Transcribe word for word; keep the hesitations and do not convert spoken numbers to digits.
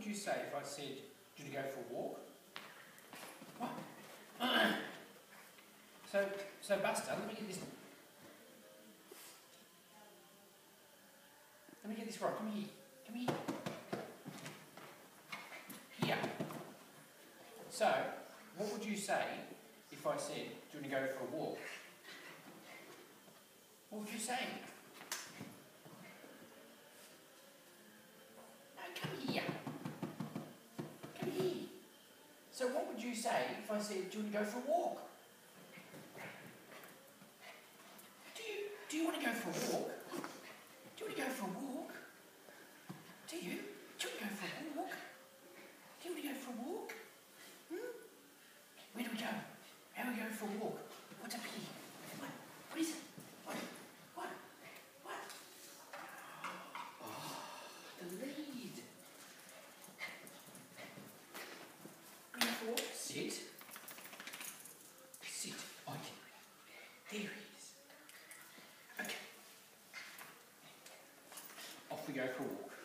you say if I said, do you want to go for a walk? What? so, so Buster, let me get this. Let me get this right. Come here. Come here. Here. So, what would you say if I said, do you want to go for a walk? What would you say? No, come here. Come here. So what would you say if I said, do you want to go for a walk? Do you, do you want to go for a walk? Do you want to go for a walk? Do you? Do you want to go for a walk? Do you want to go for a walk? Hmm? Where do we go? How do we go for a walk? What's up here? What? What is it? What? What? What? Oh, the lead. Go for a walk. Sit. Sit. Okay. There he is. Okay. Off we go for a walk.